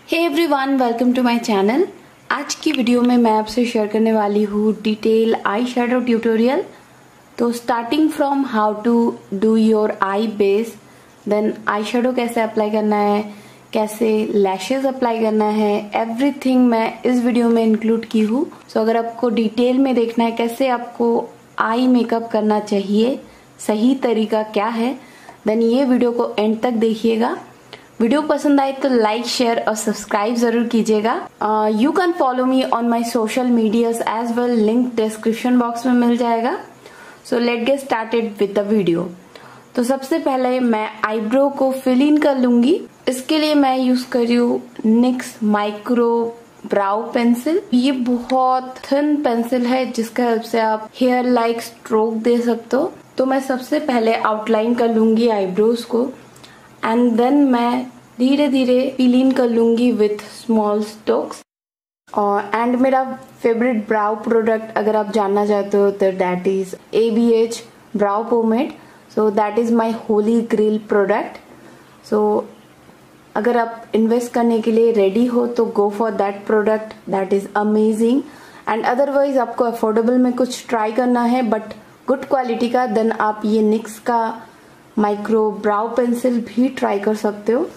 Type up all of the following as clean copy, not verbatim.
Hey everyone, welcome to my channel. आज की video में मैं आपसे शेयर करने वाली हूँ डिटेल आई शेडो ट्यूटोरियल। तो starting from how to do your eye base, then eye shadow कैसे अप्लाई करना है, कैसे लैशेज अप्लाई करना है, एवरीथिंग मैं इस वीडियो में इंक्लूड की हूँ। सो अगर आपको डिटेल में देखना है कैसे आपको आई मेकअप करना चाहिए, सही तरीका क्या है, देन ये वीडियो को एंड तक देखिएगा। वीडियो पसंद आए तो लाइक, शेयर और सब्सक्राइब जरूर कीजिएगा। You can follow me on my social medias as well, link description box में मिल जाएगा। So let get started with the video. तो सबसे पहले मैं आईब्रो को फिल इन कर लूंगी। इसके लिए मैं यूज कर रही हूँ NYX माइक्रो ब्राउ पेंसिल। ये बहुत थिन पेंसिल है जिसका हेल्प से आप हेयर लाइक स्ट्रोक दे सकते हो। तो मैं सबसे पहले आउटलाइन कर लूंगी आईब्रोज को एंड देन मैं धीरे धीरे फिल इन कर लूंगी विथ स्मॉल स्ट्रोक्स। एंड मेरा फेवरेट ब्राउ प्रोडक्ट अगर आप जानना चाहते हो तो that is ABH brow pomade. So that is my holy grail product. So अगर आप इन्वेस्ट करने के लिए रेडी हो तो go for that product, that is amazing. And otherwise आपको अफोर्डेबल में कुछ ट्राई करना है बट गुड क्वालिटी का, देन आप ये NYX का माइक्रो ब्राउ पेंसिल भी ट्राई कर सकते हो।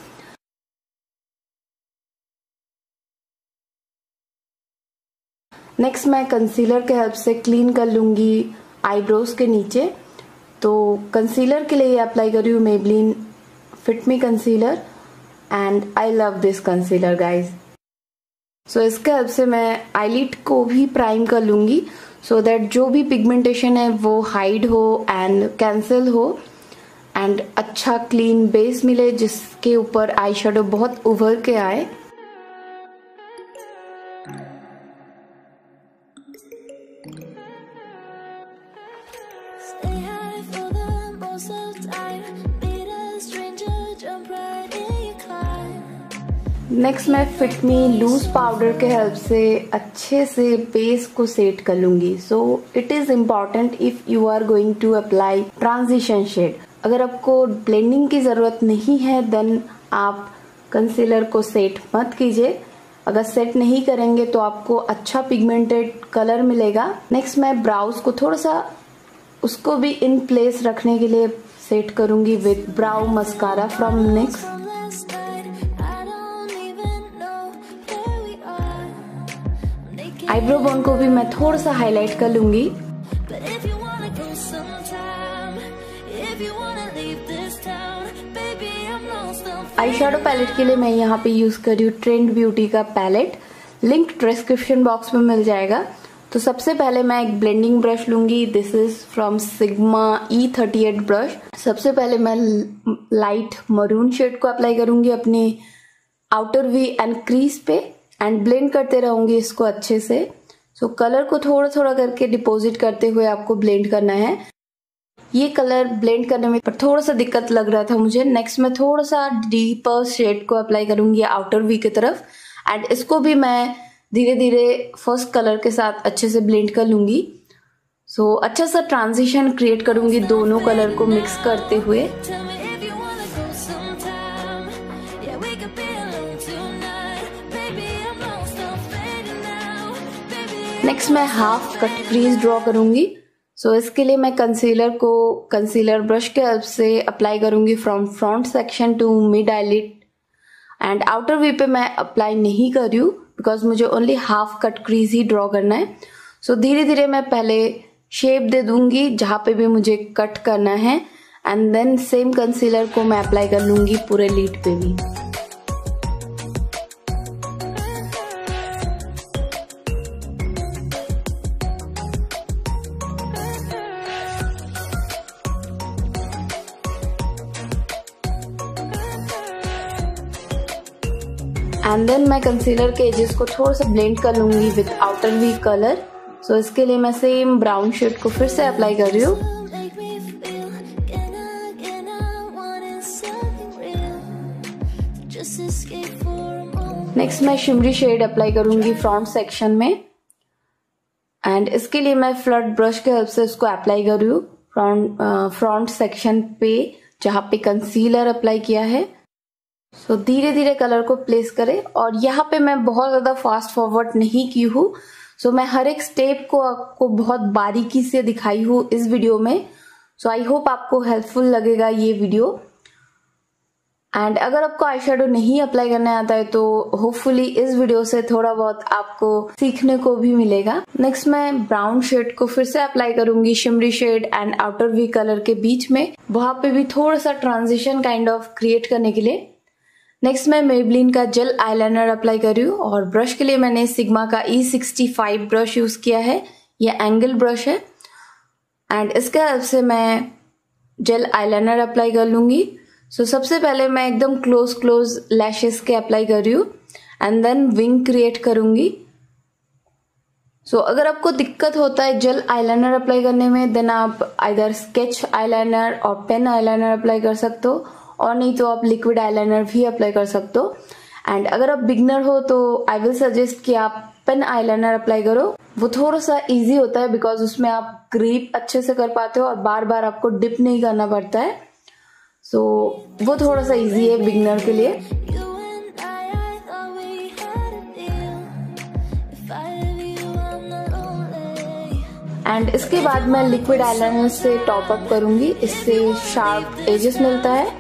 नेक्स्ट मैं कंसीलर के हेल्प से क्लीन कर लूंगी आईब्रोज के नीचे। तो कंसीलर के लिए अप्लाई कर रही हूँ Maybelline fit me concealer and I love this concealer guys. So इसके हेल्प से मैं आईलिड को भी प्राइम कर लूंगी सो दैट जो भी पिगमेंटेशन है वो हाइड हो एंड कैंसिल हो एंड अच्छा क्लीन बेस मिले जिसके ऊपर आई शेडो बहुत उभर के आए। नेक्स्ट मैं फिट मी लूज पाउडर के हेल्प से अच्छे से बेस को सेट कर लूंगी। So it is important if you are going to apply transition shade. अगर आपको ब्लेंडिंग की जरूरत नहीं है देन आप कंसीलर को सेट मत कीजिए। अगर सेट नहीं करेंगे तो आपको अच्छा पिगमेंटेड कलर मिलेगा। नेक्स्ट मैं ब्राउज को थोड़ा सा उसको भी इन प्लेस रखने के लिए सेट करूंगी with brow mascara from NYX। Eyebrow bone को भी मैं थोड़ा सा हाईलाइट कर लूंगी। आई शेडो पैलेट के लिए मैं यहाँ पे यूज कर रही हूँ ट्रेंड ब्यूटी का पैलेट, लिंक डिस्क्रिप्शन बॉक्स में मिल जाएगा। तो सबसे पहले मैं एक ब्लेंडिंग ब्रश लूंगी। This is from Sigma E38 brush. सबसे पहले मैं लाइट मरून शेड को अप्लाई करूंगी अपनी आउटर वी एंड क्रीज पे एंड ब्लेंड करते रहूंगी इसको अच्छे से। सो कलर को थोड़ा थोड़ा करके डिपॉजिट करते हुए आपको ब्लेंड करना है। ये कलर ब्लेंड करने में पर थोड़ा सा दिक्कत लग रहा था मुझे। नेक्स्ट मैं थोड़ा सा डीपर शेड को अप्लाई करूंगी आउटर वी की तरफ एंड इसको भी मैं धीरे धीरे फर्स्ट कलर के साथ अच्छे से ब्लेंड कर लूंगी। सो अच्छा सा ट्रांजिशन क्रिएट करूंगी दोनों कलर को मिक्स करते हुए। नेक्स्ट मैं हाफ कट क्रीज ड्रॉ करूंगी। सो इसके लिए मैं कंसीलर को कंसीलर ब्रश के हेल्प से अप्लाई करूंगी from front section to mid eyelid and outer V पे मैं अप्लाई नहीं कर रही हूँ बिकॉज मुझे ओनली हाफ कट क्रीज ही ड्रॉ करना है। सो धीरे धीरे मैं पहले शेप दे दूंगी जहां पे भी मुझे कट करना है एंड देन सेम कंसीलर को मैं अप्लाई कर लूंगी पूरे लीड पे भी। एंड देन मैं कंसीलर के एजेस को थोड़ा सा ब्लेंड कर लूंगी with outer V colour. So इसके लिए मैं सेम ब्राउन शेड को फिर से अप्लाई कर रही हूँ। नेक्स्ट मैं शिमरी शेड अप्लाई करूंगी फ्रंट सेक्शन में एंड इसके लिए मैं फ्लड ब्रश के हेल्प से इसको अप्लाई कर रही हूँ फ्रंट सेक्शन पे जहां पे कंसीलर अप्लाई किया है। सो धीरे धीरे कलर को प्लेस करें और यहाँ पे मैं बहुत ज्यादा फास्ट फॉरवर्ड नहीं की हूँ। सो मैं हर एक स्टेप को आपको बहुत बारीकी से दिखाई हूँ इस वीडियो में। सो आई होप आपको हेल्पफुल लगेगा ये वीडियो। एंड अगर आपको आई शेडो नहीं अप्लाई करने आता है तो होपफुली इस वीडियो से थोड़ा बहुत आपको सीखने को भी मिलेगा। नेक्स्ट मैं ब्राउन शेड को फिर से अप्लाई करूंगी shimmery shade and outer V colour के बीच में, वहां पे भी थोड़ा सा ट्रांजिशन काइंड ऑफ क्रिएट करने के लिए। नेक्स्ट मैं मेबलिन का जेल आईलाइनर अप्लाई कर रही हूँ और ब्रश के लिए मैंने सिग्मा का E65 ब्रश यूज किया है। ये एंगल ब्रश है एंड इसके हेल्प से मैं जेल आईलाइनर अप्लाई कर लूंगी। सो सबसे पहले मैं एकदम क्लोज लैशेस के अप्लाई कर रही हूँ एंड देन विंग क्रिएट करूंगी। सो अगर आपको दिक्कत होता है जेल आईलाइनर अप्लाई करने में देन आप आइदर स्केच आईलाइनर और पेन आईलाइनर अप्लाई कर सकते हो और नहीं तो आप लिक्विड आईलाइनर भी अप्लाई कर सकते हो। एंड अगर आप बिगनर हो तो आई विल सजेस्ट कि आप पेन आईलाइनर अप्लाई करो। वो थोड़ा सा इजी होता है बिकॉज उसमें आप ग्रिप अच्छे से कर पाते हो और बार बार आपको डिप नहीं करना पड़ता है। सो वो थोड़ा सा इजी है बिगनर के लिए। एंड इसके बाद मैं लिक्विड आईलाइनर से टॉप अप करूंगी, इससे शार्प एजेस मिलता है।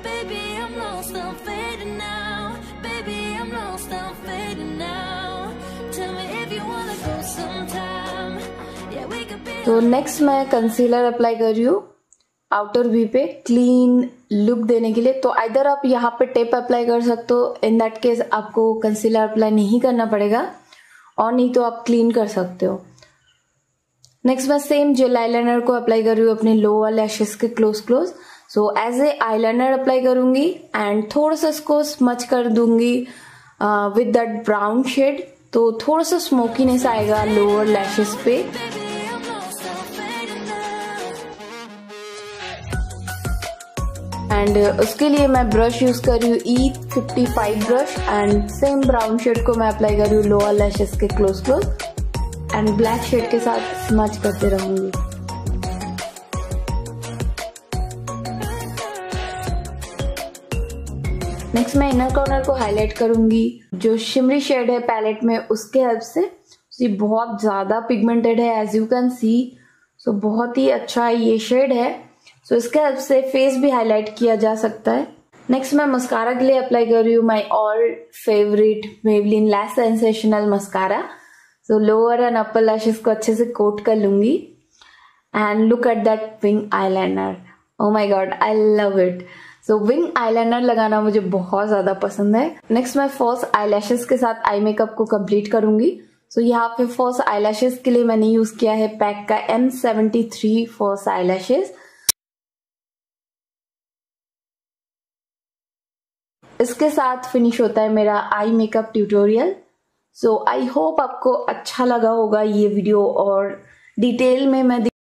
तो नेक्स्ट मैं कंसीलर अप्लाई कर रही हूँ आउटर वी पे क्लीन लुक देने के लिए। तो आइदर आप यहाँ पे टेप अप्लाई कर सकते हो, इन दैट केस आपको कंसीलर अप्लाई नहीं करना पड़ेगा, और नहीं तो आप क्लीन कर सकते हो। नेक्स्ट मैं सेम जेल आईलाइनर को अप्लाई कर रही हूँ अपने लोअर लैशेस के close. So as a eyeliner apply करूंगी एंड थोड़ा सा इसको स्मच कर दूंगी विद दैट ब्राउन शेड, तो थोड़ा सा स्मोकीनेस आएगा लोअर लैशेस पे। एंड उसके लिए मैं ब्रश यूज कर रही हूँ E55 brush and same brown shade को मैं अप्लाई कर रही हूँ लोअर लैशेस के क्लोज एंड ब्लैक शेड के साथ स्मच करते रहूंगी। नेक्स्ट मैं इनर कॉर्नर को हाईलाइट करूंगी जो शिमरी शेड है पैलेट में उसके हेल्प से। ये बहुत ज्यादा पिगमेंटेड है as you can see, so बहुत ही अच्छा ये शेड है। सो इसके हेल्प से फेस भी हाईलाइट किया जा सकता है। नेक्स्ट मैं मस्कारा के लिए अप्लाई कर रही हूँ my all favourite Maybelline lash sensational mascara. So lower and upper lashes को अच्छे से कोट कर लूंगी and look at that wing eyeliner. Oh my God, I love it. So wing eyeliner लगाना मुझे बहुत ज्यादा पसंद है। नेक्स्ट मैं फॉल्स आईलैशेस के साथ आई मेकअप को कंप्लीट करूंगी। सो यहाँ पे फॉल्स आईलैशेस के लिए मैंने यूज किया है पैक का M73 फॉल्स आईलैशेस। इसके साथ फिनिश होता है मेरा eye makeup tutorial. So I hope आपको अच्छा लगा होगा ये वीडियो और डिटेल में मैं